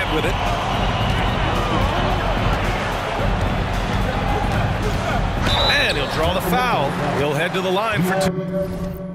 stab with it. And he'll draw the foul. He'll head to the line for two.